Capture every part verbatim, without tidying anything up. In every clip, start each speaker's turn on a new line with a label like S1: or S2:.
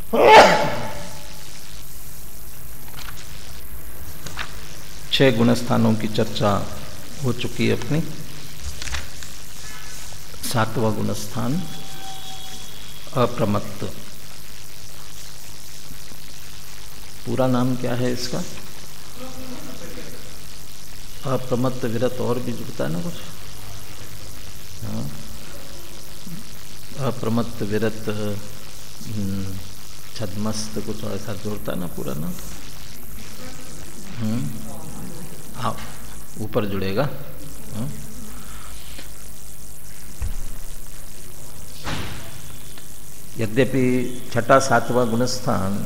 S1: छह गुणस्थानों की चर्चा हो चुकी है अपनी। सातवां गुणस्थान अप्रमत्त। पूरा नाम क्या है इसका? अप्रमत्त विरत। और भी जुड़ता है ना कुछ? हाँ, अप्रमत्त विरत छद्मस्त कुछ ऐसा जोड़ता है ना पूरा नाम। हम्म, हाँ ऊपर जुड़ेगा। हाँ? यद्यपि छठा सातवां गुणस्थान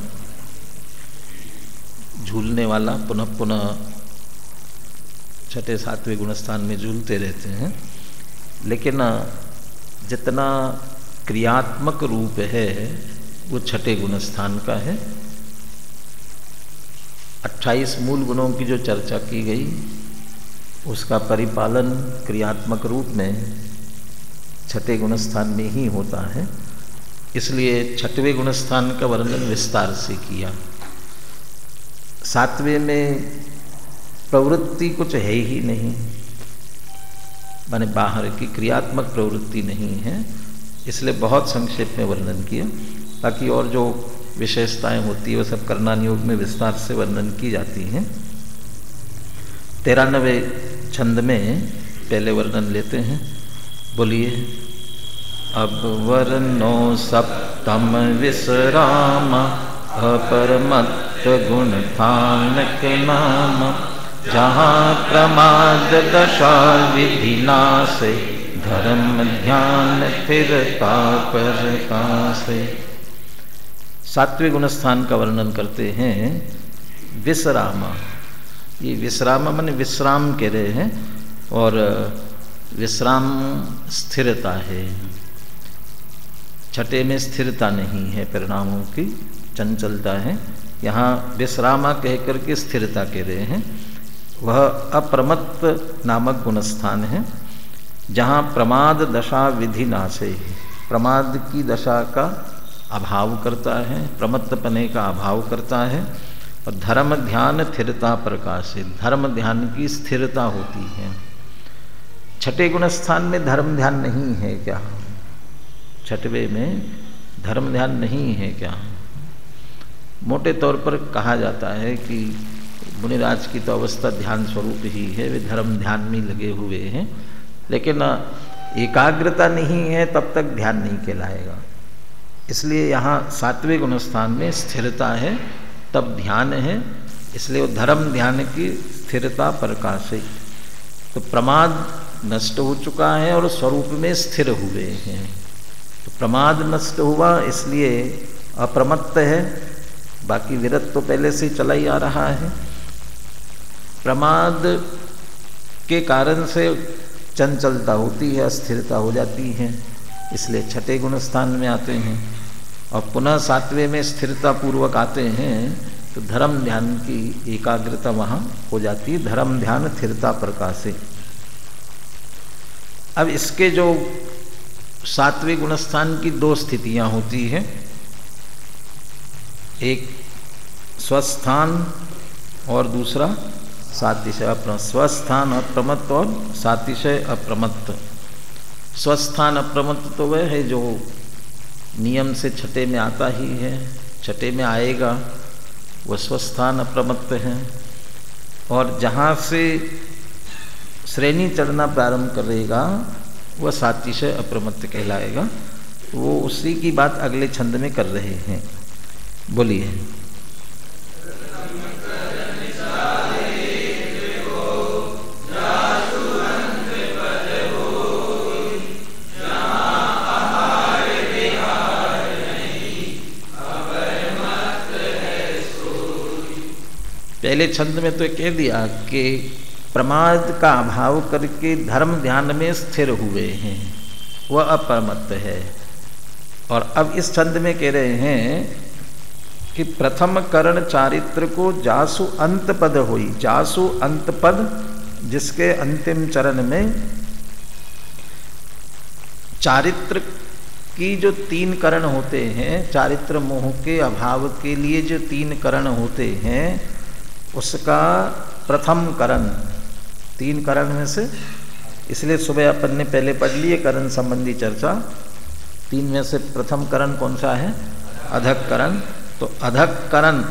S1: झूलने वाला पुनः पुनः छठे सातवें गुणस्थान में झूलते रहते हैं, लेकिन जितना क्रियात्मक रूप है वो छठे गुणस्थान का है। अट्ठाईस मूल गुणों की जो चर्चा की गई उसका परिपालन क्रियात्मक रूप में छठे गुणस्थान में ही होता है, इसलिए छठवें गुणस्थान का वर्णन विस्तार से किया। सातवें में प्रवृत्ति कुछ है ही नहीं, माने बाहर की क्रियात्मक प्रवृत्ति नहीं है, इसलिए बहुत संक्षेप में वर्णन किया। बाकी और जो विशेषताएं होती है वो सब करणान योग में विस्तार से वर्णन की जाती हैं। तेरानवे छंद में पहले वर्णन लेते हैं। बोलिए। अब वर्णो सप्तम विश्राम अपरमत्त गुण थान के नाम, जहाँ प्रमाद दशा विधि नासे, धर्म ध्यान स्थिरता प्रकाशे। सातवें गुणस्थान का वर्णन करते हैं विश्राम। ये विश्राम माने विश्राम कह रहे हैं, और विश्राम स्थिरता है। छठे में स्थिरता नहीं है, परिणामों की चंचलता है। यहाँ विश्रामा कह करके स्थिरता कह रहे हैं। वह अप्रमत्त नामक गुणस्थान है, जहाँ प्रमाद दशा विधि नाशे, प्रमाद की दशा का अभाव करता है, प्रमत्तपने का अभाव करता है, और धर्म ध्यान स्थिरता प्रकाशित, धर्म ध्यान की स्थिरता होती है। छठे गुणस्थान में धर्म ध्यान नहीं है क्या? छठवें में धर्म ध्यान नहीं है क्या? मोटे तौर पर कहा जाता है कि मुनिराज की तो अवस्था ध्यान स्वरूप ही है, वे धर्म ध्यान में लगे हुए हैं, लेकिन एकाग्रता नहीं है तब तक ध्यान नहीं कहलाएगा। इसलिए यहाँ सातवें गुणस्थान में स्थिरता है तब ध्यान है, इसलिए वो धर्म ध्यान की स्थिरता प्रकाशित। तो प्रमाद नष्ट हो चुका है और स्वरूप में स्थिर हुए हैं। तो प्रमाद नष्ट हुआ इसलिए अप्रमत्त है, बाकी विरत तो पहले से चला ही आ रहा है। प्रमाद के कारण से चंचलता होती है, अस्थिरता हो जाती है, इसलिए छठे गुणस्थान में आते हैं। और पुनः सातवें में स्थिरता पूर्वक आते हैं तो धर्म ध्यान की एकाग्रता वहाँ हो जाती है, धर्म ध्यान स्थिरता प्रकाशे। अब इसके जो सातवें गुणस्थान की दो स्थितियाँ होती हैं, एक स्वस्थान और दूसरा सातिशय अप्रमत्त। स्वस्थान अप्रमत्त और सातिशय अप्रमत्त। स्वस्थान अप्रमत्त तो वह है जो नियम से छठे में आता ही है, छठे में आएगा, वह स्वस्थान अप्रमत्त है। और जहाँ से श्रेणी चढ़ना प्रारंभ करेगा वह सातिशय अप्रमत्त कहलाएगा। वो उसी की बात अगले छंद में कर रहे हैं। बोलिए। पहले छंद में तो कह दिया कि प्रमाद का अभाव करके धर्म ध्यान में स्थिर हुए हैं, वह अप्रमत्त है। और अब इस छंद में कह रहे हैं कि प्रथम करण चारित्र को जासु अंत पद हुई। जासु अंत पद जिसके अंतिम चरण में चारित्र की जो तीन करण होते हैं, चारित्र मोह के अभाव के लिए जो तीन करण होते हैं, उसका प्रथम करण, तीन करण में से, इसलिए सुबह अपन ने पहले पढ़ लिए करण संबंधी चर्चा। तीन में से प्रथम करण कौन सा है? अधक करण। तो अधक करण,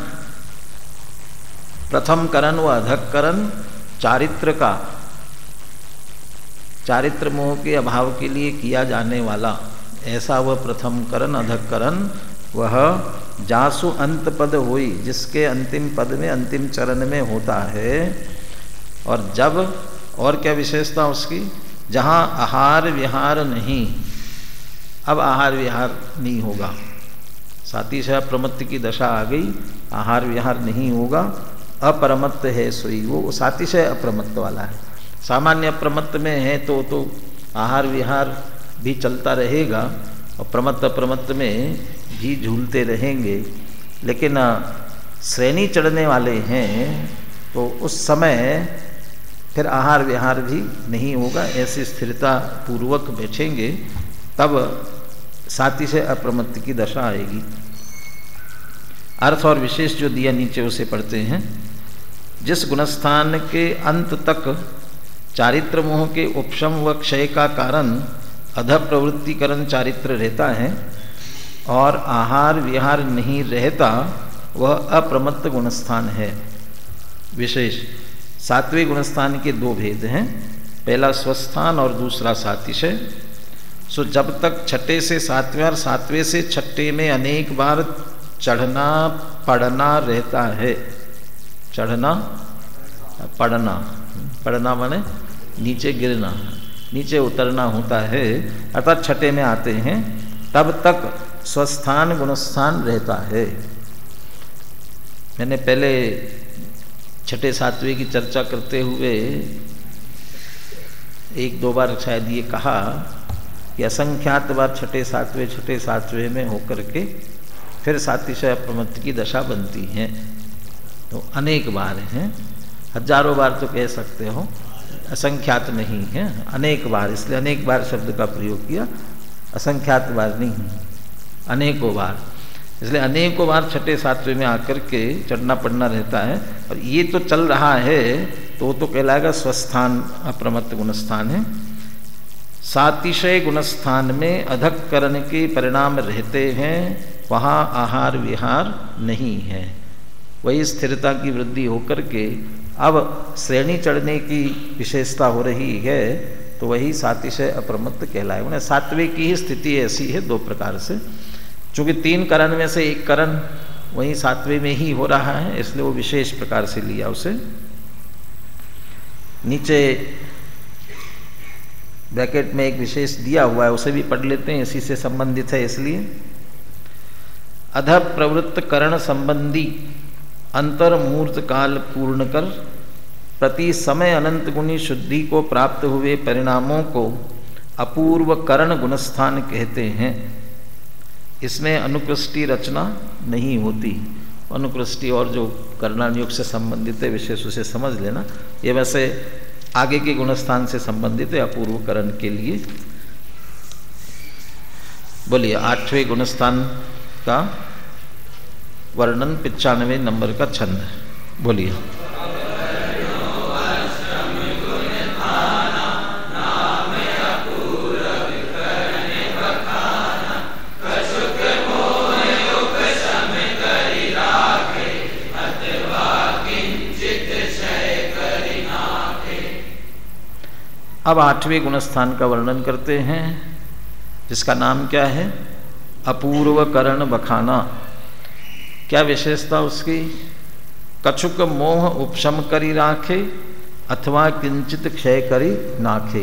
S1: प्रथम करण व अधक करण चारित्र का, चारित्र मोह के अभाव के लिए किया जाने वाला ऐसा वह प्रथम करण अधक करण, वह जासु अंत पद होई, जिसके अंतिम पद में अंतिम चरण में होता है। और जब, और क्या विशेषता उसकी? जहाँ आहार विहार नहीं, अब आहार विहार नहीं होगा, साथी से अप्रमत्त की दशा आ गई, आहार विहार नहीं होगा, अप्रमत्त है सोई, वो साथी से अप्रमत्त वाला है। सामान्य अप्रमत्त में है तो तो आहार विहार भी चलता रहेगा और प्रमत्त अप्रमत्त में भी झूलते रहेंगे, लेकिन श्रेणी चढ़ने वाले हैं तो उस समय फिर आहार विहार भी नहीं होगा, ऐसी स्थिरता पूर्वक बैठेंगे, तब साथी से अप्रमत्त की दशा आएगी। अर्थ और विशेष जो दिया नीचे उसे पढ़ते हैं। जिस गुणस्थान के अंत तक चारित्र मोह के उपशम व क्षय का कारण अध प्रवृत्तिकरण चारित्र रहता है और आहार विहार नहीं रहता, वह अप्रमत्त गुणस्थान है। विशेष सातवें गुणस्थान के दो भेद हैं, पहला स्वस्थान और दूसरा सातिशय। सो जब तक छठे से सातवें और सातवें से छठे में अनेक बार चढ़ना पढ़ना रहता है, चढ़ना पढ़ना, पढ़ना माने नीचे गिरना, नीचे उतरना होता है, अर्थात छठे में आते हैं, तब तक स्वस्थान गुणस्थान रहता है। मैंने पहले छठे सातवें की चर्चा करते हुए एक दो बार शायद ये कहा कि असंख्यात बार छठे सातवें छठे सातवें में होकर के फिर सातिशय अप्रमत्त की दशा बनती है। तो अनेक बार हैं, हजारों बार तो कह सकते हो, असंख्यात नहीं है, अनेक बार, इसलिए अनेक बार शब्द का प्रयोग किया, असंख्यात बार नहीं, अनेकों बार, इसलिए अनेकों बार छठे सातवें में आकर के चढ़ना पड़ना रहता है। और ये तो चल रहा है तो वो तो कहलाएगा स्वस्थान अप्रमत्त गुणस्थान है। सातिशय गुणस्थान में अधक करण के परिणाम रहते हैं, वहाँ आहार विहार नहीं है, वही स्थिरता की वृद्धि होकर के अब श्रेणी चढ़ने की विशेषता हो रही है, तो वही सातिशय अप्रमत्त कहलाए। उन्हें सातवें की ही स्थिति ऐसी है दो प्रकार से, चूँकि तीन करण में से एक करण वहीं सातवें में ही हो रहा है, इसलिए वो विशेष प्रकार से लिया उसे। नीचे ब्रैकेट में एक विशेष दिया हुआ है, उसे भी पढ़ लेते हैं, इसी से संबंधित है इसलिए। अध प्रवृत्त करण संबंधी अंतर मुहूर्त काल पूर्ण कर प्रति समय अनंत गुणी शुद्धि को प्राप्त हुए परिणामों को अपूर्व करण गुणस्थान कहते हैं। इसमें अनुकृष्टि रचना नहीं होती, अनुकृष्टि और जो कर्णानुयोग से संबंधित है विशेष उसे समझ लेना, ये वैसे आगे के गुणस्थान से संबंधित है अपूर्व करण के लिए। बोलिए आठवें गुणस्थान का वर्णन पचानवे नंबर का छंद, बोलिए। अब आठवें गुणस्थान का वर्णन करते हैं, जिसका नाम क्या है? अपूर्व करण बखाना। क्या विशेषता उसकी? कछुक मोह उपशम करी राखे अथवा किंचित क्षय करी नाखे।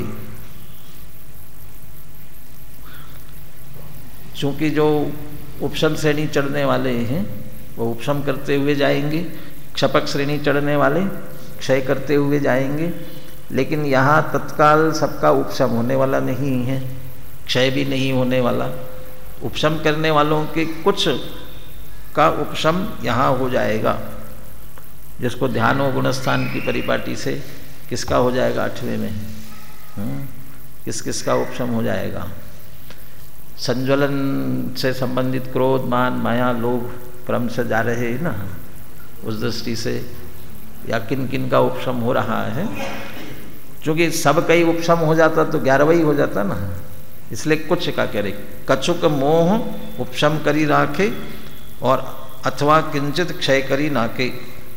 S1: चूंकि जो उपशम श्रेणी चढ़ने वाले हैं वो उपशम करते हुए जाएंगे, क्षपक श्रेणी चढ़ने वाले क्षय करते हुए जाएंगे, लेकिन यहाँ तत्काल सबका उपशम होने वाला नहीं है, क्षय भी नहीं होने वाला। उपशम करने वालों के कुछ का उपशम यहाँ हो जाएगा, जिसको ध्यान हो गुणस्थान की परिपाटी से किसका हो जाएगा आठवें में, हुँ? किस किस का उपशम हो जाएगा? संज्वलन से संबंधित क्रोध, मान, माया, लोभ, क्रम से जा रहे हैं ना, उस दृष्टि से या किन किन का उपशम हो रहा है, क्योंकि सब का ही उपशम हो जाता तो ग्यारहवा ही हो जाता ना, इसलिए कुछ का कह रहे कछुक मोह उपशम करी राखे और अथवा किंचित क्षय करी नाके।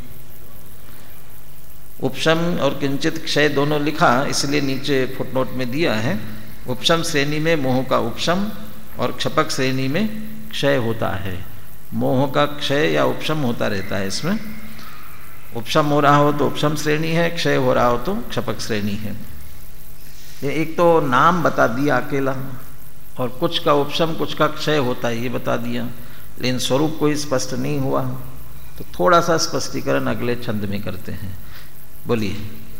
S1: उपशम और किंचित क्षय दोनों लिखा, इसलिए नीचे फुटनोट में दिया है। उपशम श्रेणी में मोह का उपशम और क्षपक श्रेणी में क्षय होता है। मोह का क्षय या उपशम होता रहता है। इसमें उपशम हो रहा हो तो उपशम श्रेणी है, क्षय हो रहा हो तो क्षपक श्रेणी है। ये एक तो नाम बता दिया अकेला, और कुछ का उपशम कुछ का क्षय होता है ये बता दिया, लेकिन स्वरूप कोई स्पष्ट नहीं हुआ। तो थोड़ा सा स्पष्टीकरण अगले छंद में करते हैं। बोलिए।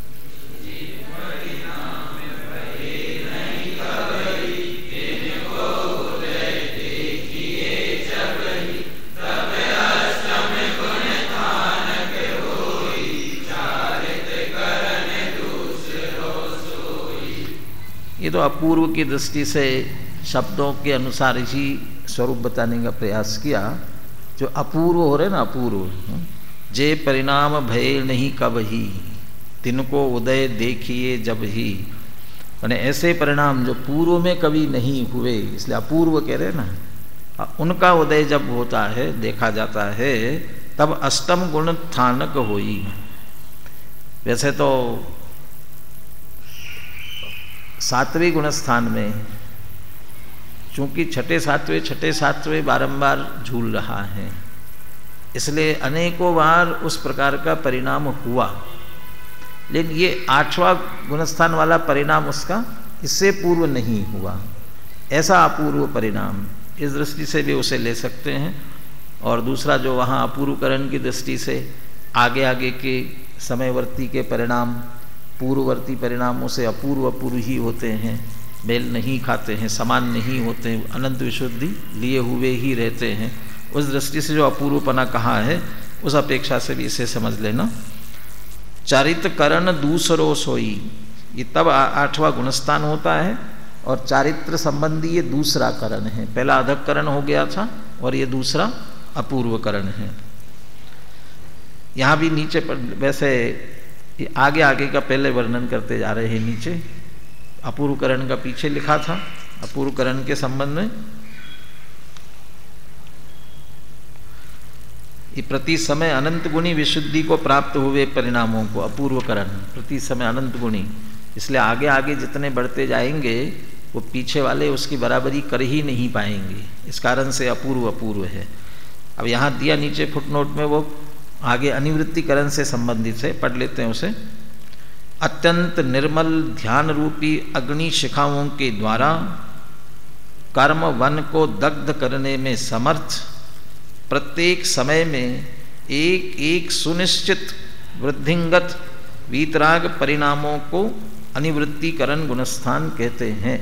S1: ये तो अपूर्व की दृष्टि से शब्दों के अनुसार ही स्वरूप बताने का प्रयास किया। जो अपूर्व हो रहे ना, अपूर्व जे परिणाम भय नहीं कब ही, तिनको उदय देखिए जब ही। मैंने ऐसे परिणाम जो पूर्व में कभी नहीं हुए, इसलिए अपूर्व कह रहे ना, उनका उदय जब होता है, देखा जाता है, तब अष्टम गुण स्थानक होई। वैसे तो सातवें गुण स्थान में, चूंकि छठे सातवें छठे सातवें बारंबार झूल रहा है, इसलिए अनेकों बार उस प्रकार का परिणाम हुआ। लेकिन ये आठवां गुणस्थान वाला परिणाम उसका इससे पूर्व नहीं हुआ, ऐसा अपूर्व परिणाम, इस दृष्टि से भी उसे ले सकते हैं। और दूसरा जो वहाँ अपूर्वकरण की दृष्टि से आगे आगे के समयवर्ती के परिणाम पूर्ववर्ती परिणामों से अपूर्व अपूर्व ही होते हैं, मेल नहीं खाते हैं, समान नहीं होते हैं, अनंत विशुद्धि लिए हुए ही रहते हैं। उस दृष्टि से जो अपूर्वपना कहा है, उस अपेक्षा से भी इसे समझ लेना। चारित्र करण दूसरो सोई, ये तब आठवां गुणस्थान होता है, और चारित्र संबंधी ये दूसरा करण है। पहला अधक करण हो गया था और ये दूसरा अपूर्व करण है। यहाँ भी नीचे पर वैसे आगे आगे का पहले वर्णन करते जा रहे हैं। नीचे अपूर्वकरण का पीछे लिखा था, अपूर्वकरण के संबंध में ये प्रति समय अनंत गुणी विशुद्धि को प्राप्त हुए परिणामों को अपूर्वकरण, प्रति समय अनंत गुणी, इसलिए आगे आगे जितने बढ़ते जाएंगे वो पीछे वाले उसकी बराबरी कर ही नहीं पाएंगे, इस कारण से अपूर्व अपूर्व है। अब यहाँ दिया नीचे फुटनोट में, वो आगे अनिवृत्तिकरण से संबंधित है, पढ़ लेते हैं उसे। अत्यंत निर्मल ध्यान रूपी अग्नि शिखाओं के द्वारा कर्म वन को दग्ध करने में समर्थ, प्रत्येक समय में एक एक सुनिश्चित वृद्धिंगत वीतराग परिणामों को अनिवृत्तिकरण गुणस्थान कहते हैं।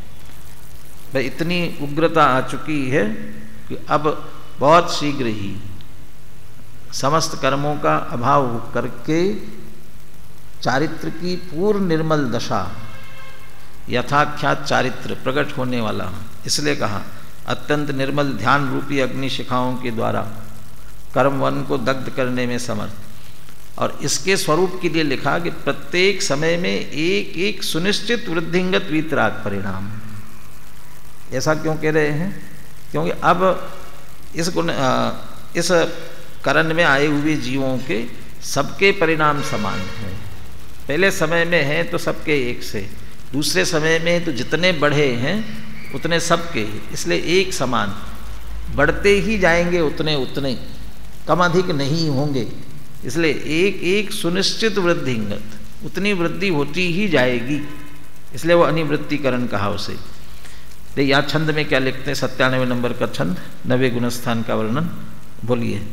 S1: भाई इतनी उग्रता आ चुकी है कि अब बहुत शीघ्र ही समस्त कर्मों का अभाव करके चारित्र की पूर्ण निर्मल दशा, यथाख्यात चारित्र प्रकट होने वाला, इसलिए कहा अत्यंत निर्मल ध्यान रूपी अग्नि शिखाओं के द्वारा कर्म वन को दग्ध करने में समर्थ। और इसके स्वरूप के लिए लिखा कि प्रत्येक समय में एक एक सुनिश्चित वृद्धिंगत वीतराग परिणाम। ऐसा क्यों कह रहे हैं? क्योंकि अब इस गुण इस करण में आए हुए जीवों के सबके परिणाम समान हैं। पहले समय में हैं तो सबके एक से, दूसरे समय में तो जितने बढ़े हैं उतने सबके, इसलिए एक समान बढ़ते ही जाएंगे, उतने उतने कम अधिक नहीं होंगे। इसलिए एक एक सुनिश्चित वृद्धिंगत, उतनी वृद्धि होती ही जाएगी, इसलिए वो अनिवृत्तिकरण कहा उसे। तो यहाँ छंद में क्या लिखते हैं? सत्तानवे नंबर का छंद, नवे गुणस्थान का वर्णन। बोलिए।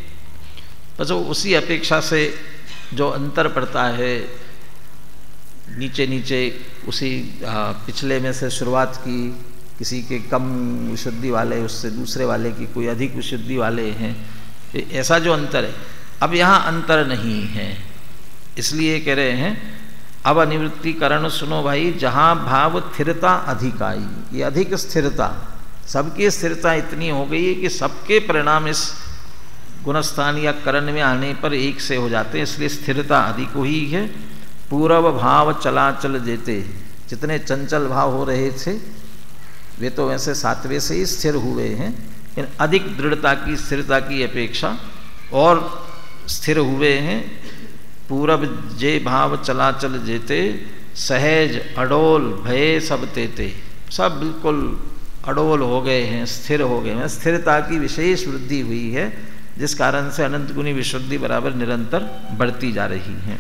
S1: बस उसी अपेक्षा से जो अंतर पड़ता है, नीचे नीचे उसी पिछले में से शुरुआत की, किसी के कम विशुद्धि वाले उससे दूसरे वाले की कोई अधिक विशुद्धि वाले हैं, ऐसा जो अंतर है, अब यहाँ अंतर नहीं है। इसलिए कह रहे हैं अब अनिवृत्ति करण सुनो भाई, जहाँ भाव स्थिरता अधिक आई, ये अधिक स्थिरता, सबकी स्थिरता इतनी हो गई है कि सबके परिणाम इस गुणस्थान या करण में आने पर एक से हो जाते हैं, इसलिए स्थिरता अधिक हुई है। पूर्व भाव चलाचल जेते, जितने चंचल भाव हो रहे थे वे तो वैसे सातवें से ही स्थिर हुए हैं, लेकिन अधिक दृढ़ता की स्थिरता की अपेक्षा और स्थिर हुए हैं। पूरब जे भाव चलाचल जेते, सहज अडोल भय सब तेते, सब बिल्कुल अडोल हो गए हैं, स्थिर हो गए हैं। स्थिरता की विशेष वृद्धि हुई है, जिस कारण से अनंत गुणी विशुद्धि बराबर निरंतर बढ़ती जा रही है।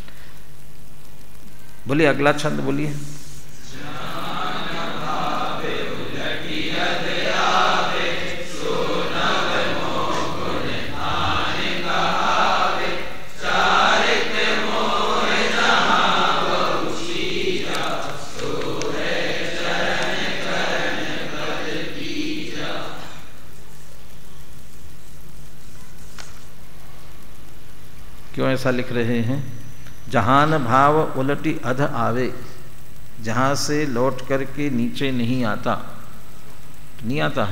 S1: बोलिए अगला छंद बोलिए। क्यों ऐसा लिख रहे हैं? जहान भाव उलटी अध आवे, जहाँ से लौट करके नीचे नहीं आता, नहीं आता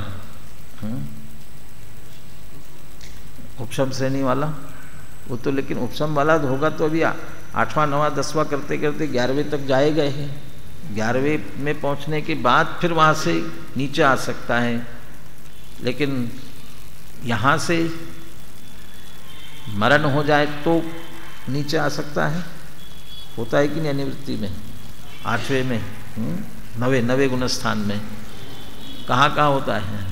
S1: उपशम श्रेणी वाला वो तो, लेकिन उपशम वाला होगा तो अभी आठवां नवां दसवां करते करते ग्यारहवें तक जाए गए हैं। ग्यारहवें में पहुँचने के बाद फिर वहाँ से नीचे आ सकता है, लेकिन यहाँ से मरण हो जाए तो नीचे आ सकता है, होता है कि नहीं अनिवृत्ति में, आठवें में, नवे नवे गुणस्थान में कहाँ कहाँ होता है?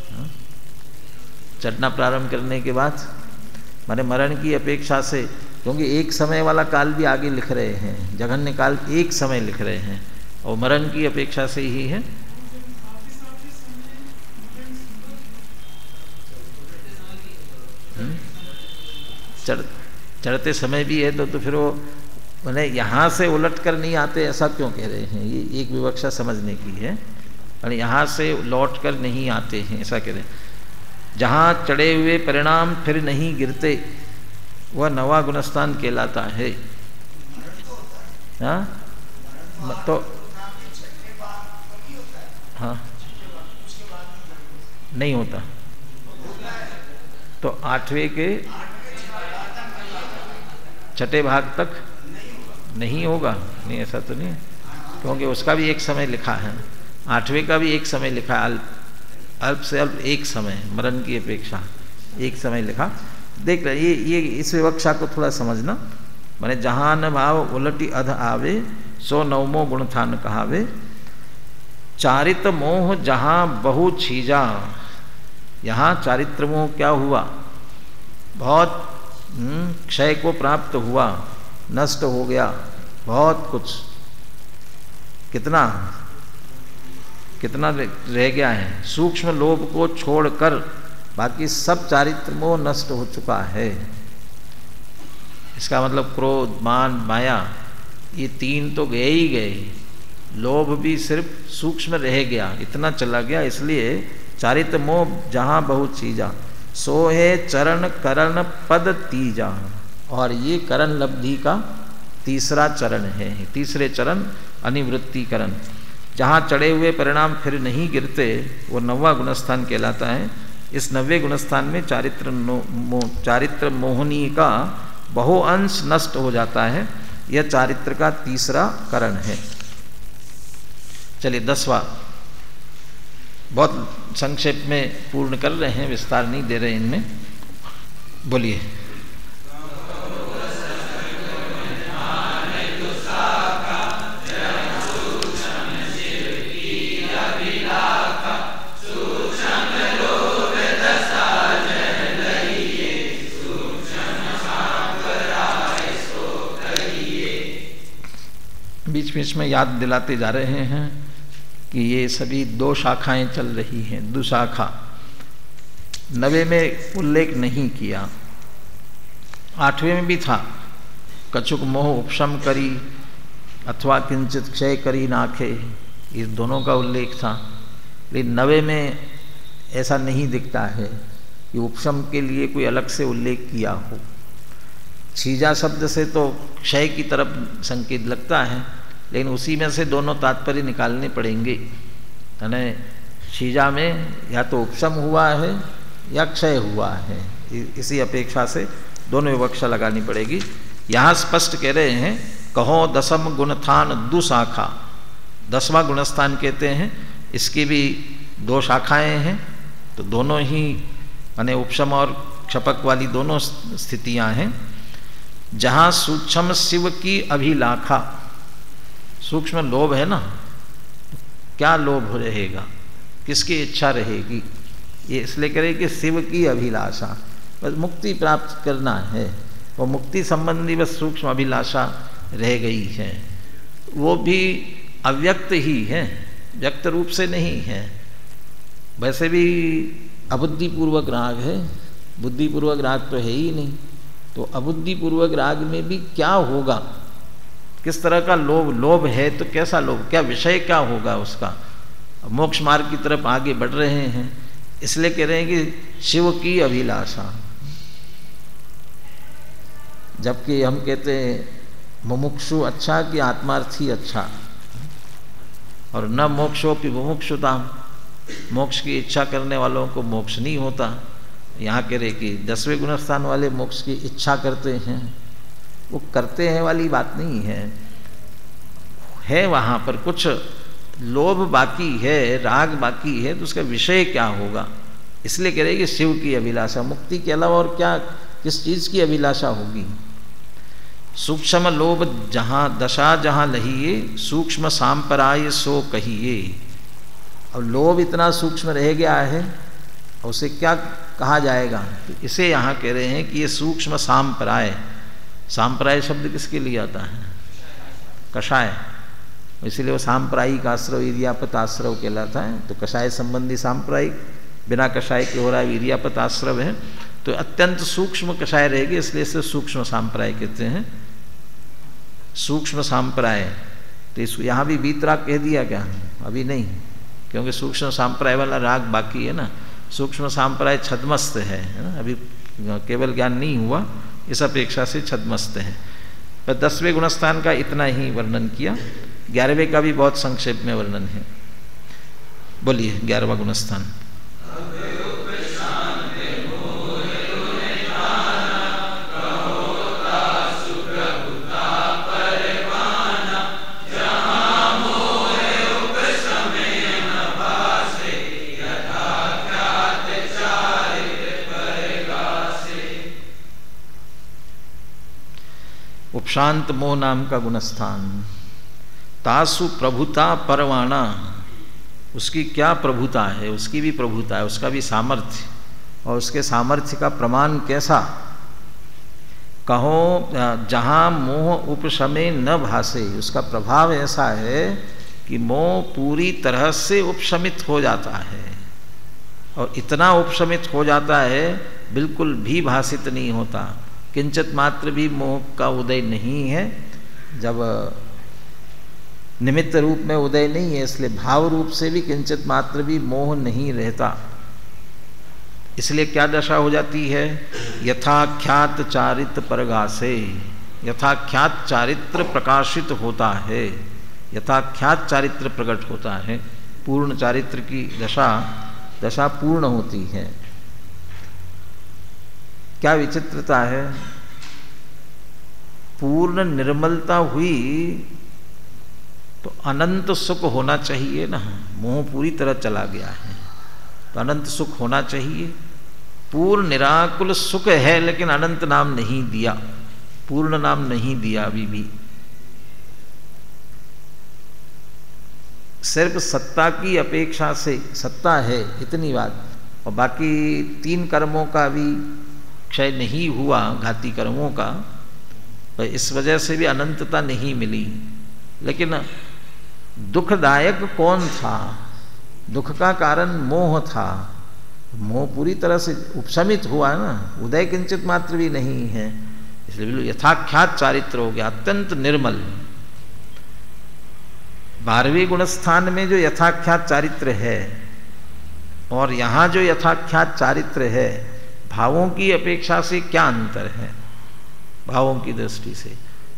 S1: चढ़ना प्रारंभ करने के बाद माने मरण की अपेक्षा से, क्योंकि एक समय वाला काल भी आगे लिख रहे हैं, जघन्य काल एक समय लिख रहे हैं और मरण की अपेक्षा से ही है। चढ़ चढ़ते समय भी है तो तो फिर वो मैंने यहाँ से उलट कर नहीं आते, ऐसा क्यों कह रहे हैं? ये एक विवक्षा समझने की है, और यहाँ से लौट कर नहीं आते हैं ऐसा कह रहे हैं। जहाँ चढ़े हुए परिणाम फिर नहीं गिरते, वह नवा गुणस्थान कहलाता है। हाँ तो हाँ नहीं होता, तो आठवें के छठे भाग तक नहीं होगा, नहीं ऐसा तो नहीं, क्योंकि उसका भी एक समय लिखा है, आठवें का भी एक समय लिखा है, अल्प अल्प से अल्प एक समय, मरण की अपेक्षा एक समय लिखा। देख रहे ये ये इस विवक्षा को थोड़ा समझना, माने जहाँ न भाव उलटी अध आवे, सो नवमो गुणथान कहावे। चारित्र मोह जहाँ बहु छीजा, यहाँ चारित्र मोह क्या हुआ? बहुत क्षय को प्राप्त हुआ, नष्ट हो गया बहुत कुछ। कितना कितना रह गया है? सूक्ष्म लोभ को छोड़कर बाकी सब चारित्र मोह नष्ट हो चुका है। इसका मतलब क्रोध, मान, माया, ये तीन तो गए ही गए, लोभ भी सिर्फ सूक्ष्म रह गया, इतना चला गया। इसलिए चारित्र मोह जहाँ बहुत चीजा, सो है चरण करण पद तीजा, और ये करण लब्धि का तीसरा चरण है, तीसरे चरण अनिवृत्ति करण। जहाँ चढ़े हुए परिणाम फिर नहीं गिरते, वो नवा गुणस्थान कहलाता है। इस नवे गुणस्थान में चारित्र मो, चारित्र मोहनी का बहु अंश नष्ट हो जाता है, यह चारित्र का तीसरा करण है। चलिए दसवां, बहुत संक्षेप में पूर्ण कर रहे हैं, विस्तार नहीं दे रहे इनमें। बोलिए। बीच बीच में याद दिलाते जा रहे हैं कि ये सभी दो शाखाएं चल रही हैं। दुशाखा नवे में उल्लेख नहीं किया, आठवें में भी था। कछुक मोह उपशम करी, अथवा किंचित क्षय करी नाखे, इस दोनों का उल्लेख था। लेकिन नवे में ऐसा नहीं दिखता है कि उपशम के लिए कोई अलग से उल्लेख किया हो। छीजा शब्द से तो क्षय की तरफ संकेत लगता है, लेकिन उसी में से दोनों तात्पर्य निकालने पड़ेंगे। यानी छीजा में या तो उपशम हुआ है या क्षय हुआ है, इसी अपेक्षा से दोनों विवक्षा लगानी पड़ेगी। यहाँ स्पष्ट कह रहे हैं, कहो दसम गुणस्थान दुशाखा, दसवां गुणस्थान कहते हैं, इसकी भी दो शाखाएं हैं, तो दोनों ही माने उपशम और क्षपक वाली दोनों स्थितियां हैं। जहाँ सूक्ष्म शिव की अभिलाखा, सूक्ष्म लोभ है ना, क्या लोभ रहेगा, किसकी इच्छा रहेगी, ये इसलिए करे कि शिव की अभिलाषा, बस मुक्ति प्राप्त करना है, वो मुक्ति संबंधी बस सूक्ष्म अभिलाषा रह गई है। वो भी अव्यक्त ही है, व्यक्त रूप से नहीं है। वैसे भी अबुद्धिपूर्वक राग है, बुद्धिपूर्वक राग तो है ही नहीं, तो अबुद्धिपूर्वक राग में भी क्या होगा, किस तरह का लोभ, लोभ है तो कैसा लोभ, क्या विषय क्या होगा उसका। मोक्ष मार्ग की तरफ आगे बढ़ रहे हैं, इसलिए कह रहे हैं कि शिव की अभिलाषा। जबकि हम कहते हैं मुमुक्षु अच्छा कि आत्मार्थी अच्छा, और न मोक्षोपि मुमुक्षुता, मोक्ष की इच्छा करने वालों को मोक्ष नहीं होता। यहाँ कह रहे कि दसवें गुणस्थान वाले मोक्ष की इच्छा करते हैं, वो करते हैं वाली बात नहीं है, है वहाँ पर कुछ लोभ बाकी है, राग बाकी है, तो उसका विषय क्या होगा, इसलिए कह रहे कि शिव की अभिलाषा। मुक्ति के अलावा और क्या, किस चीज़ की अभिलाषा होगी। सूक्ष्म लोभ जहाँ दशा जहाँ लहिए, सूक्ष्म सांपराय सो कहिए। अब लोभ इतना सूक्ष्म रह गया है, उसे क्या कहा जाएगा, तो इसे यहाँ कह रहे हैं कि ये सूक्ष्म सांपराय। सांपराय शब्द किसके लिए आता है, कषाय, इसलिए वो सांप्रायिक आश्रव वीर्यापत आश्रव कहलाता है। तो कषाय संबंधी सांप्रायिक, बिना कषाय के हो रहा है वीर्यापत आश्रव है, तो अत्यंत सूक्ष्म कषाय रहेगी, इसलिए इसे सूक्ष्म सांप्राय कहते हैं। सूक्ष्म सांप्राय, तो इस यहाँ भी वीतराग कह दिया क्या, अभी नहीं, क्योंकि सूक्ष्म सांप्राय वाला राग बाकी है ना। सूक्ष्म सांप्राय छद्मस्त है ना, अभी केवल ज्ञान नहीं हुआ, इस अपेक्षा से छद्मस्त है। पर दसवें गुणस्थान का इतना ही वर्णन किया, ग्यारहवें का भी बहुत संक्षेप में वर्णन है। बोलिए ग्यारहवां गुणस्थान। उपशांत मोह नाम का गुणस्थान। तासु प्रभुता परवाणा, उसकी क्या प्रभुता है, उसकी भी प्रभुता है, उसका भी सामर्थ्य, और उसके सामर्थ्य का प्रमाण कैसा। कहो जहाँ मोह उपशमे न भासे, उसका प्रभाव ऐसा है कि मोह पूरी तरह से उपशमित हो जाता है, और इतना उपशमित हो जाता है बिल्कुल भी भासित नहीं होता, किंचित मात्र भी मोह का उदय नहीं है। जब निमित्त रूप में उदय नहीं है, इसलिए भाव रूप से भी किंचित मात्र भी मोह नहीं रहता। इसलिए क्या दशा हो जाती है, यथाख्यात चारित्र परगासे, यथाख्यात चारित्र प्रकाशित होता है, यथाख्यात चारित्र प्रकट होता है, पूर्ण चारित्र की दशा दशा पूर्ण होती है। क्या विचित्रता है, पूर्ण निर्मलता हुई तो अनंत सुख होना चाहिए ना, मोह पूरी तरह चला गया है तो अनंत सुख होना चाहिए। पूर्ण निराकुल सुख है, लेकिन अनंत नाम नहीं दिया, पूर्ण नाम नहीं दिया अभी भी। सिर्फ सत्ता की अपेक्षा से, सत्ता है इतनी बात, और बाकी तीन कर्मों का भी क्षय नहीं हुआ, घाती कर्मों का, तो इस वजह से भी अनंतता नहीं मिली। लेकिन दुखदायक कौन था, दुख का कारण मोह था, मोह पूरी तरह से उपशमित हुआ ना, उदय किंचित मात्र भी नहीं है, इसलिए बिल्कुल यथाख्यात चारित्र हो गया, अत्यंत निर्मल। बारहवें गुणस्थान में जो यथाख्यात चारित्र है और यहाँ जो यथाख्यात चारित्र है, भावों की अपेक्षा से क्या अंतर है? भावों की दृष्टि से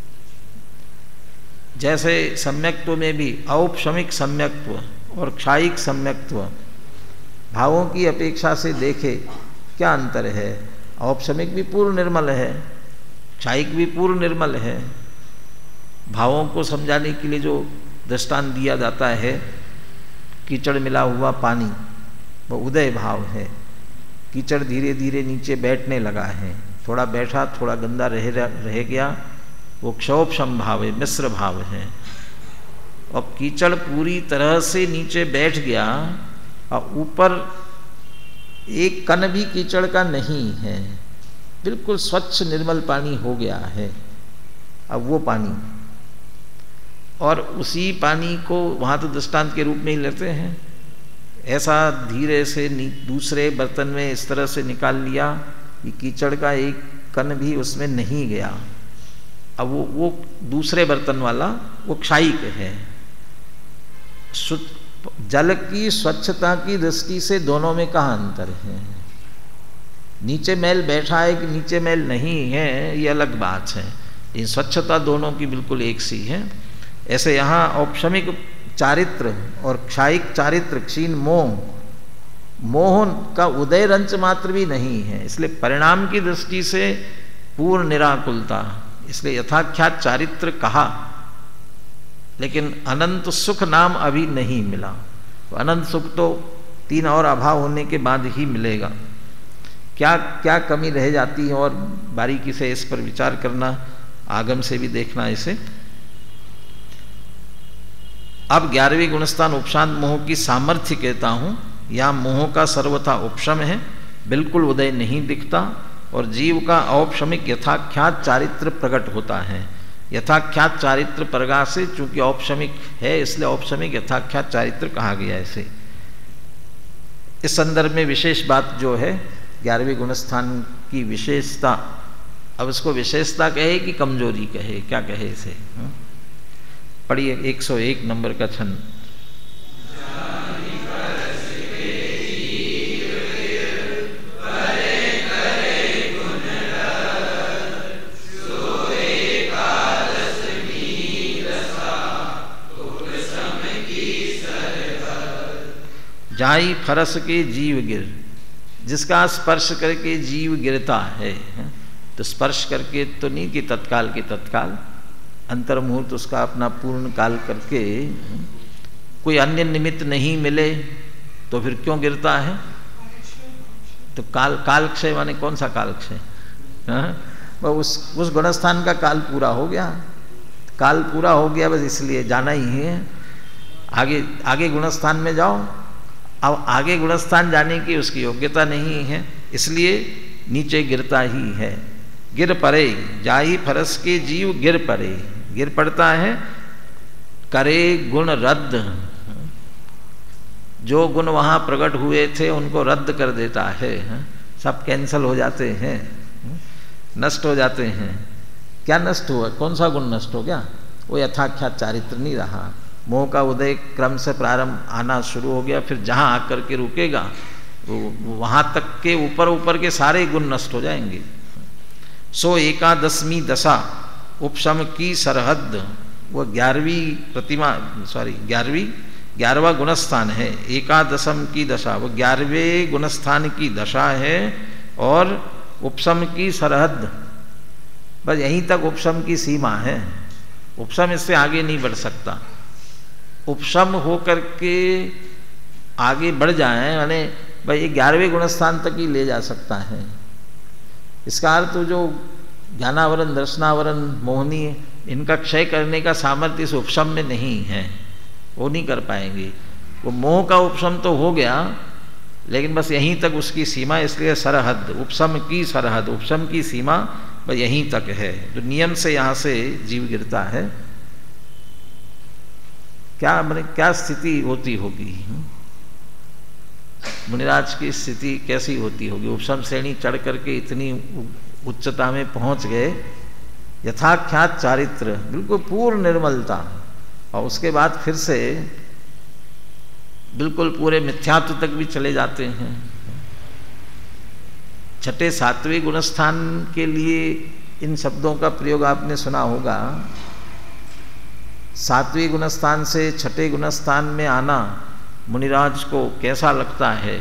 S1: जैसे सम्यक्त्व में भी औपशमिक सम्यक्त्व और क्षायिक सम्यक्त्व भावों की अपेक्षा से देखे क्या अंतर है? औपशमिक भी पूर्ण निर्मल है, क्षायिक भी पूर्ण निर्मल है। भावों को समझाने के लिए जो दृष्टांत दिया जाता है, कीचड़ मिला हुआ पानी वो उदय भाव है। कीचड़ धीरे धीरे नीचे बैठने लगा है, थोड़ा बैठा थोड़ा गंदा रह रह गया, वो क्षोभशम भाव है, मिश्र भाव है। और कीचड़ पूरी तरह से नीचे बैठ गया और ऊपर एक कण भी कीचड़ का नहीं है, बिल्कुल स्वच्छ निर्मल पानी हो गया है। अब वो पानी और उसी पानी को वहाँ तो दृष्टांत के रूप में ही लेते हैं, ऐसा धीरे से दूसरे बर्तन में इस तरह से निकाल लिया कि कीचड़ का एक कण भी उसमें नहीं गया। अब वो वो दूसरे बर्तन वाला वो क्षायिक है। जल की स्वच्छता की दृष्टि से दोनों में कहाँ अंतर है? नीचे मैल बैठा है कि नीचे मैल नहीं है, ये अलग बात है। इन स्वच्छता दोनों की बिल्कुल एक सी है। ऐसे यहाँ औपशमिक चारित्र और क्षायिक चारित्र, क्षीण मोह, मोह का उदय रंच मात्र भी नहीं है, इसलिए परिणाम की दृष्टि से पूर्ण निराकुलता, इसलिए यथाख्यात चारित्र कहा। लेकिन अनंत सुख नाम अभी नहीं मिला, तो अनंत सुख तो तीन और अभाव होने के बाद ही मिलेगा। क्या क्या कमी रह जाती है और बारीकी से इस पर विचार करना, आगम से भी देखना इसे। अब ग्यारहवीं गुणस्थान उपशांत मोह की सामर्थ्य कहता हूँ। यहाँ मोह का सर्वथा उपशम है, बिल्कुल उदय नहीं दिखता, और जीव का औपशमिक यथाख्यात चारित्र प्रकट होता है। यथाख्यात चारित्र परगा से चूंकि औपशमिक है, इसलिए औपशमिक यथाख्यात चारित्र कहा गया इसे। इस संदर्भ में विशेष बात जो है ग्यारहवीं गुणस्थान की विशेषता, अब इसको विशेषता कहे कि कमजोरी कहे, क्या कहे इसे? पढ़िए एक सौ एक नंबर का छंद। जाई फरस के जीव गिर, जिसका स्पर्श करके जीव गिरता है। तो स्पर्श करके तो नहीं कि तत्काल के तत्काल, अंतर्मुहूर्त उसका अपना पूर्ण काल करके कोई अन्य निमित्त नहीं मिले तो फिर क्यों गिरता है? तो काल काल क्षय माने कौन सा काल क्षय? हाँ, उस उस गुणस्थान का काल पूरा हो गया, काल पूरा हो गया, बस इसलिए जाना ही है। आगे आगे गुणस्थान में जाओ, अब आगे गुणस्थान जाने की उसकी योग्यता नहीं है, इसलिए नीचे गिरता ही है। गिर पड़े, जाई फरस के जीव गिर पड़े, गिर पड़ता है। करे गुण रद्द, जो गुण वहाँ प्रकट हुए थे उनको रद्द कर देता है, सब कैंसल हो जाते हैं, नष्ट हो जाते हैं। क्या नष्ट हुआ? कौन सा गुण नष्ट हो गया? वो यथाख्यात चारित्र नहीं रहा। मोह का उदय क्रम से प्रारंभ आना शुरू हो गया, फिर जहाँ आकर के रुकेगा वहाँ तक के ऊपर ऊपर के सारे गुण नष्ट हो जाएंगे। सो एकादशमी दशा उपशम की सरहद, वो ग्यारहवीं प्रतिमा सॉरी ग्यारहवीं ग्यारहवा गुणस्थान है। एकादशम की दशा वो ग्यारहवें गुणस्थान की दशा है, और उपशम की सरहद बस यहीं तक उपशम की सीमा है। उपशम इससे आगे नहीं बढ़ सकता। उपशम होकर के आगे बढ़ जाए माने भाई ये ग्यारहवें गुणस्थान तक ही ले जा सकता है। इसका अर्थ जो ज्ञानावरण, दर्शनावरण, मोहनी, इनका क्षय करने का सामर्थ्य इस उपशम में नहीं है, वो नहीं कर पाएंगे। वो मोह का उपशम तो हो गया, लेकिन बस यहीं तक उसकी सीमा, इसलिए सरहद, उपशम की सरहद, उपशम की सीमा बस यहीं तक है, जो नियम से यहाँ से जीव गिरता है। क्या मैंने क्या स्थिति होती होगी? मुनिराज की स्थिति कैसी होती होगी? उपशम श्रेणी चढ़ करके इतनी उच्चता में पहुंच गए, यथाख्यात चारित्र, बिल्कुल पूर्ण निर्मलता, और उसके बाद फिर से बिल्कुल पूरे मिथ्यात्व तक भी चले जाते हैं। छठे सातवें गुणस्थान के लिए इन शब्दों का प्रयोग आपने सुना होगा। सातवें गुणस्थान से छठे गुणस्थान में आना मुनिराज को कैसा लगता है?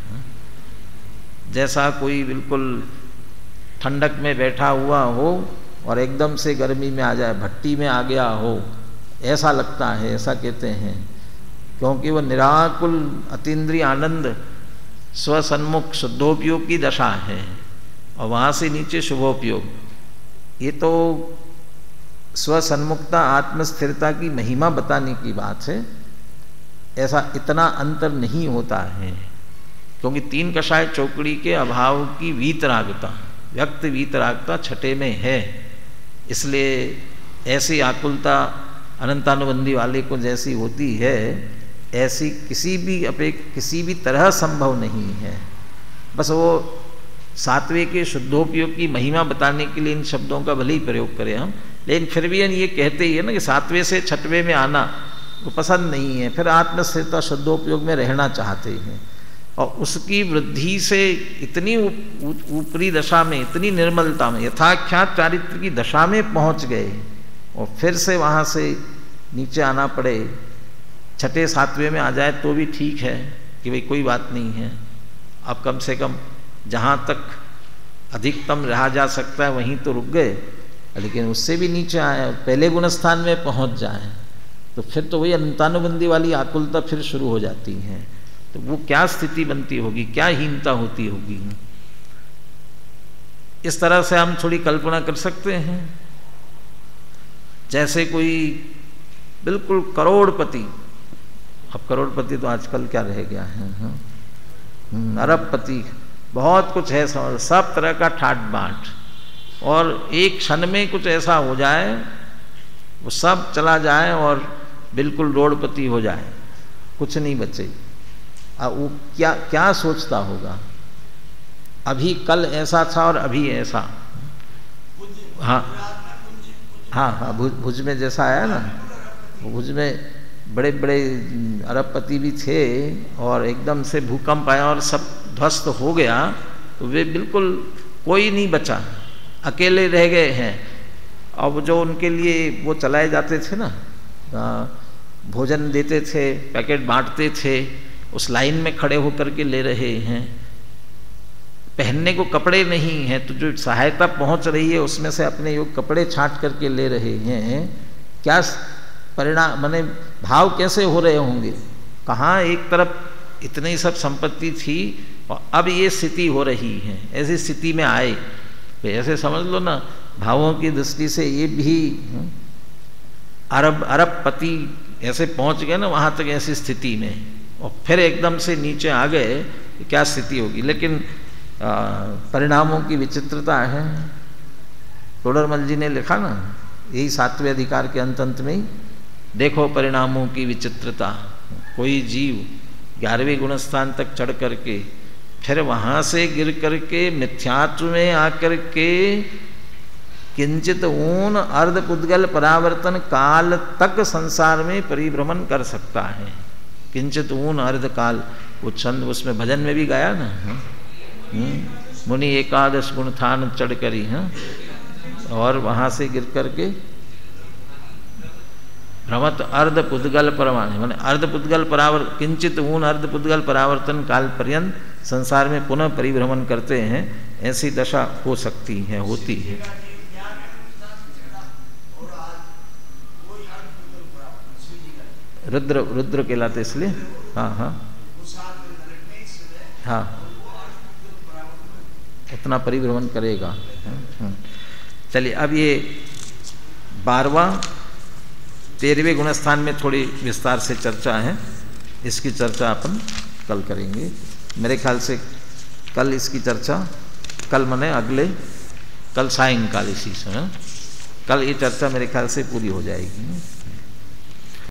S1: जैसा कोई बिल्कुल ठंडक में बैठा हुआ हो और एकदम से गर्मी में आ जाए, भट्टी में आ गया हो, ऐसा लगता है, ऐसा कहते हैं। क्योंकि वह निराकुल अतीन्द्रिय आनंद स्वसन्मुख शुद्धोपयोग की दशा है और वहाँ से नीचे शुभोपयोग। ये तो स्वसन्मुखता आत्मस्थिरता की महिमा बताने की बात है। ऐसा इतना अंतर नहीं होता है, क्योंकि तीन कषाय चौकड़ी के अभाव की वीतरागता, व्यक्त वीतरागता छठे में है। इसलिए ऐसी आकुलता अनंतानुबंधी वाले को जैसी होती है, ऐसी किसी भी अपेक्षा किसी भी तरह संभव नहीं है। बस वो सातवें के शुद्धोपयोग की महिमा बताने के लिए इन शब्दों का भले ही प्रयोग करें हम, लेकिन फिर भी ये कहते ही है ना कि सातवें से छठवें में आना वो पसंद नहीं है। फिर आत्मस्थिरता शुद्धोपयोग में रहना चाहते हैं और उसकी वृद्धि से इतनी ऊपरी दशा में, इतनी निर्मलता में, यथाख्यात चारित्र की दशा में पहुंच गए और फिर से वहाँ से नीचे आना पड़े, छठे सातवें में आ जाए तो भी ठीक है कि भाई कोई बात नहीं है, अब कम से कम जहाँ तक अधिकतम रहा जा सकता है वहीं तो रुक गए। लेकिन उससे भी नीचे आए, पहले गुणस्थान में पहुँच जाए तो फिर तो वही अनंतानुबंधी वाली आकुलता फिर शुरू हो जाती है। तो वो क्या स्थिति बनती होगी, क्या हीनता होती होगी। इस तरह से हम थोड़ी कल्पना कर सकते हैं। जैसे कोई बिल्कुल करोड़पति, अब करोड़पति तो आजकल क्या रह गया है, अरबपति, बहुत कुछ है, सब तरह का ठाट बाट, और एक क्षण में कुछ ऐसा हो जाए वो सब चला जाए और बिल्कुल रोड़पति हो जाए, कुछ नहीं बचे। अब वो क्या क्या सोचता होगा, अभी कल ऐसा था और अभी ऐसा। हाँ हाँ हाँ भुज भुज में जैसा आया ना, भुज में बड़े बड़े अरबपति भी थे और एकदम से भूकंप आया और सब ध्वस्त हो गया, तो वे बिल्कुल कोई नहीं बचा, अकेले रह गए हैं। अब जो उनके लिए वो चलाए जाते थे ना, भोजन देते थे, पैकेट बांटते थे, उस लाइन में खड़े होकर के ले रहे हैं। पहनने को कपड़े नहीं हैं, तो जो सहायता पहुंच रही है उसमें से अपने योग कपड़े छांट करके ले रहे हैं। क्या परिणाम, माने भाव कैसे हो रहे होंगे। कहाँ एक तरफ इतनी सब संपत्ति थी और अब ये स्थिति हो रही है, ऐसी स्थिति में आए। तो ऐसे समझ लो ना, भावों की दृष्टि से ये भी अरब अरबपति ऐसे पहुंच गए ना वहाँ तक, ऐसी स्थिति में, और फिर एकदम से नीचे आ गए, क्या स्थिति होगी। लेकिन आ, परिणामों की विचित्रता है। तोडरमल जी ने लिखा ना, यही सातवें अधिकार के अंत अंत में ही, देखो परिणामों की विचित्रता। कोई जीव ग्यारहवें गुणस्थान तक चढ़ करके फिर वहाँ से गिर करके मिथ्यात्व में आकर के किंचित ऊन अर्ध पुद्गल परावर्तन काल तक संसार में परिभ्रमण कर सकता है। किंचित ऊन अर्ध काल, वो छंद उसमें भजन में भी गाया ना, मुनि एकादश गुण थान चढ़ करी, हाँ, और वहाँ से गिर करके भ्रमत अर्ध पुद्गल परमाणु, माने अर्ध पुद्गल परावर्तन, किंचित ऊन अर्ध पुद्गल परावर्तन काल पर्यंत संसार में पुनः परिभ्रमण करते हैं। ऐसी दशा हो सकती है, होती है। रुद्र रुद्र कहलाते इसलिए, हाँ हाँ हाँ, उतना परिभ्रमण करेगा। चलिए, अब ये बारहवां तेरहवें गुणस्थान में थोड़ी विस्तार से चर्चा है, इसकी चर्चा अपन कल करेंगे। मेरे ख्याल से कल इसकी चर्चा, कल मने अगले कल सायंकाल इसी समय, कल ये चर्चा मेरे ख्याल से पूरी हो जाएगी।